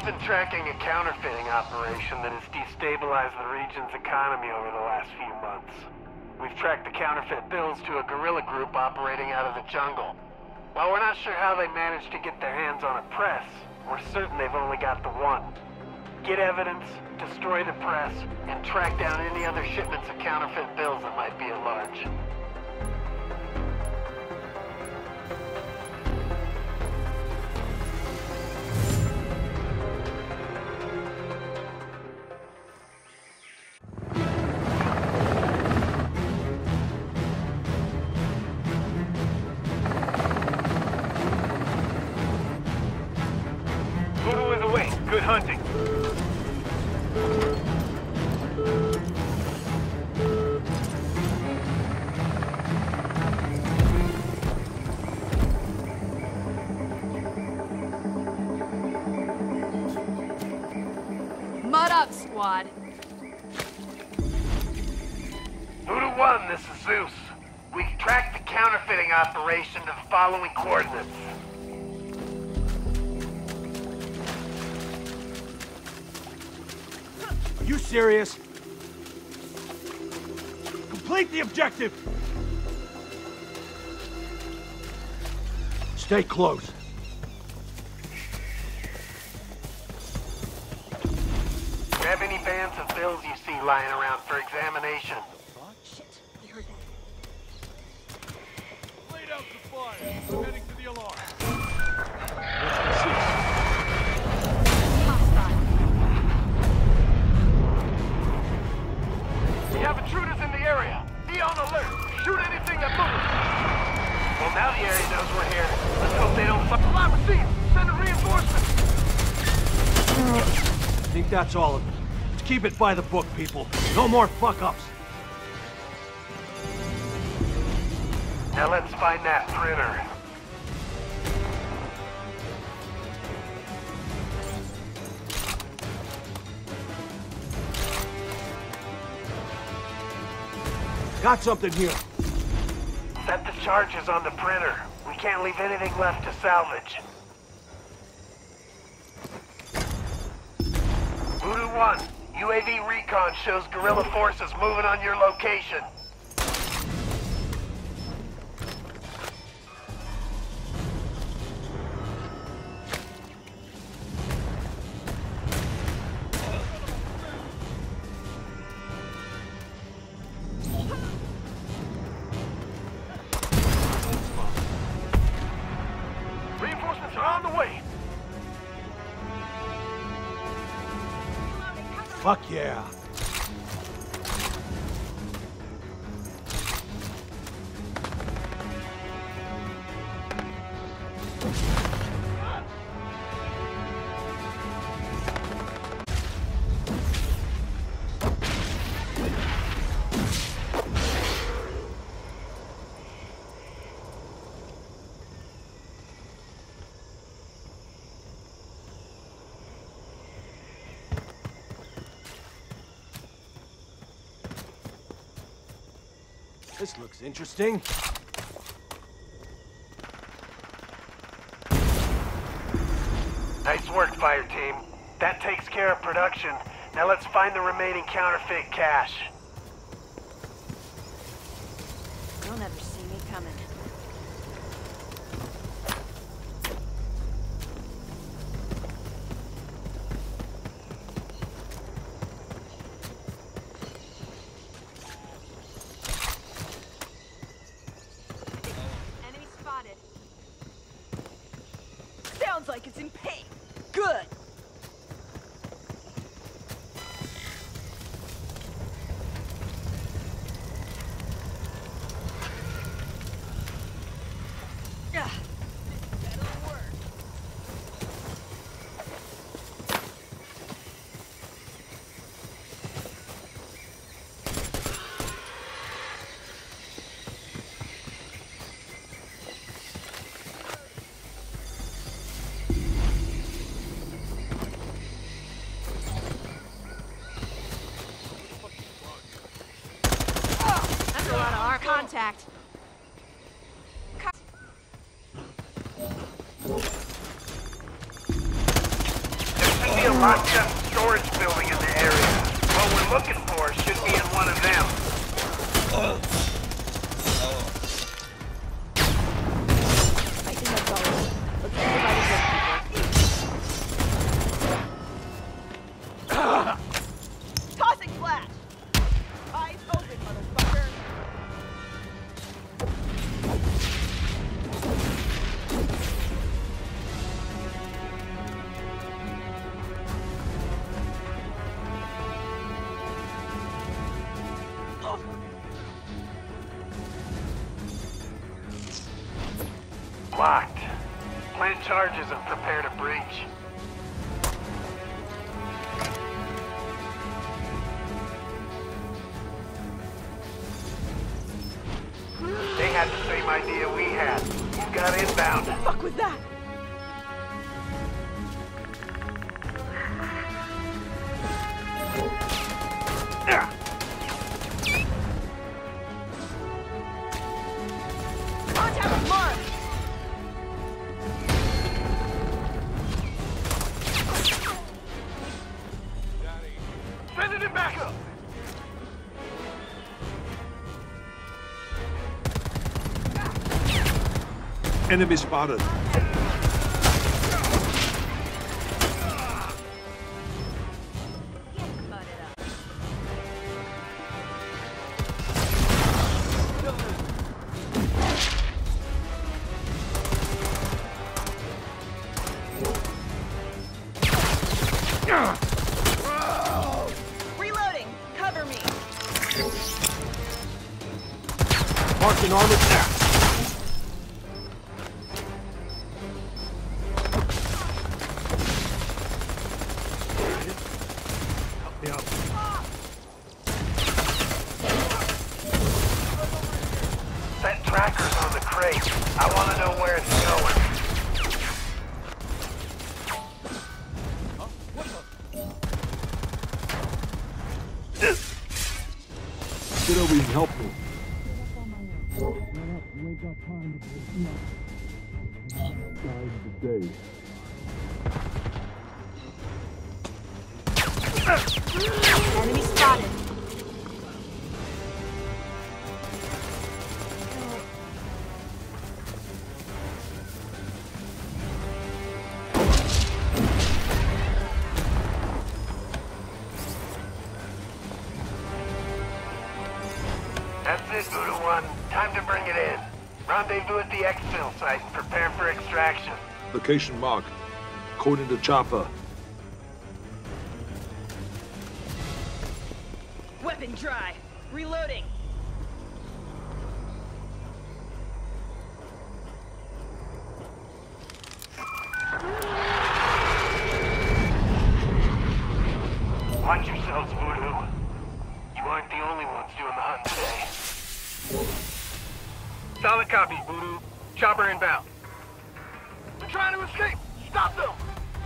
been tracking a counterfeiting operation that has destabilized the region's economy over the last few months. We've tracked the counterfeit bills to a guerrilla group operating out of the jungle. While we're not sure how they managed to get their hands on a press, we're certain they've only got the one. Get evidence, destroy the press, and track down any other shipments of counterfeit bills that might be at large. Voodoo is away. Good hunting. Mud up, squad. Voodoo 1, this is Zeus. We've tracked the counterfeiting operation to the following coordinates. Are you serious? Complete the objective! Stay close. Grab any bands of bills you see lying around for examination. Shit, we heard that. Lay down the fire. We're heading to the alarm. Hostile. We have intruders in the area. Be on alert. Shoot anything that moves. Well, now the area knows we're here. Let's hope they don't fuck. Alarm received. Send a reinforcement. I think that's all of it. Let's keep it by the book, people. No more fuck-ups. Now let's find that printer. Got something here. Set the charges on the printer. We can't leave anything left to salvage. Voodoo 1, UAV recon shows guerrilla forces moving on your location. Reinforcements are on the way. Fuck yeah. This looks interesting. Nice work, fire team. That takes care of production. Now let's find the remaining counterfeit cash. You'll never see me coming. Enemy spotted. Sounds like it's in pain. Good. Yeah. That'll work. That's a lot of our contact. There should be Process storage building in the area. What we're looking for should be in one of them. I think that's all. Let's see if I can get Tossing flash! Eyes open, motherfucker! Locked. Plant charges and prepare to breach. They had the same idea we had. You got inbound. What the fuck was that? Contact marked! Sending it back up. Enemy spotted. Reloading! Cover me! Marked an armored attack. Help me out. That tracker's on the crate. I want to know where it's going. Get over here and help me. Enemy spotted. That's it, Voodoo 1. Time to bring it in. Rendezvous at the exfil site and prepare for extraction. Location marked. According to chopper. Weapon dry. Reloading. Watch yourselves, Voodoo. You aren't the only ones doing the hunt today. Solid copy, Voodoo. Chopper inbound. They're trying to escape! Stop them!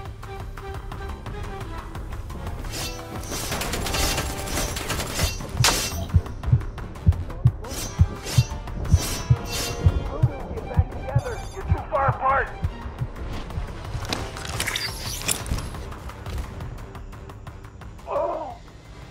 Voodoo, get back together! You're too far apart! Oh!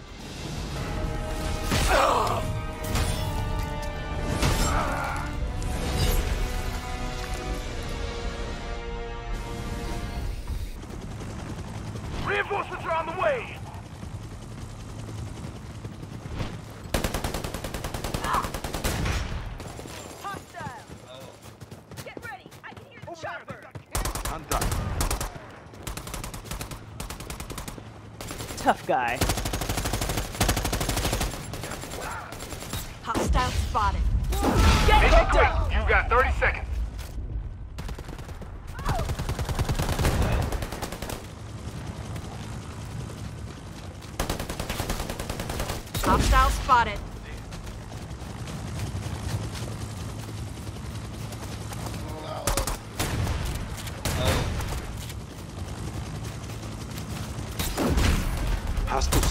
Reinforcements are on the way! Hostile! Get ready! I can hear the chopper! Contact. Tough guy. Hostile spotted. Make Get it hooked quick. up! You've got 30 seconds. Hostile spotted. Hostile